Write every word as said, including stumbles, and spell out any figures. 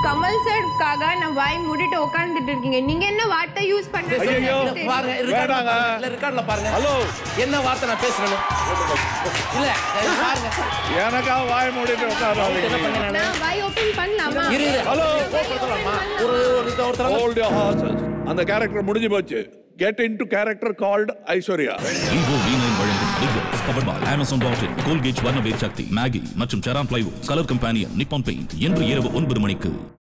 கமல் சார்க்காக நான் வாய் மூடிட்டு உட்கார்ந்துட்டு இருக்கீங்க. நீங்க என்ன வார்த்தை யூஸ் பண்றீங்க? ஐயோ பாருங்க வேண்டாங்க. இல்ல ரெக்கார்ட்ல பாருங்க. ஹலோ என்ன வார்த்தை நான் பேசுறேன்? இல்ல பாருங்க. எனக்கா வாய் மூடிட்டு என்ன உட்கார்றாங்க. பண்ணேன் நானு? நான் வாய் ஓபன் பண்ணலாமா? இரு இரு. ஹலோ போறலாமா? ஒரு ஒரு ஒருத்தர Hold your horses. அந்த கேரக்டர் முடிஞ்சு போச்சு. Get into character called Aishwarya. இங்கோ வீணை வழங்கும் Big Boss covered by Amazon dot in, Colgate வர்ணவேர் சக்தி, மேகி மற்றும் செரான் plywood, colour company Nippon paint என்று இரவு ஒன்பது மணிக்கு.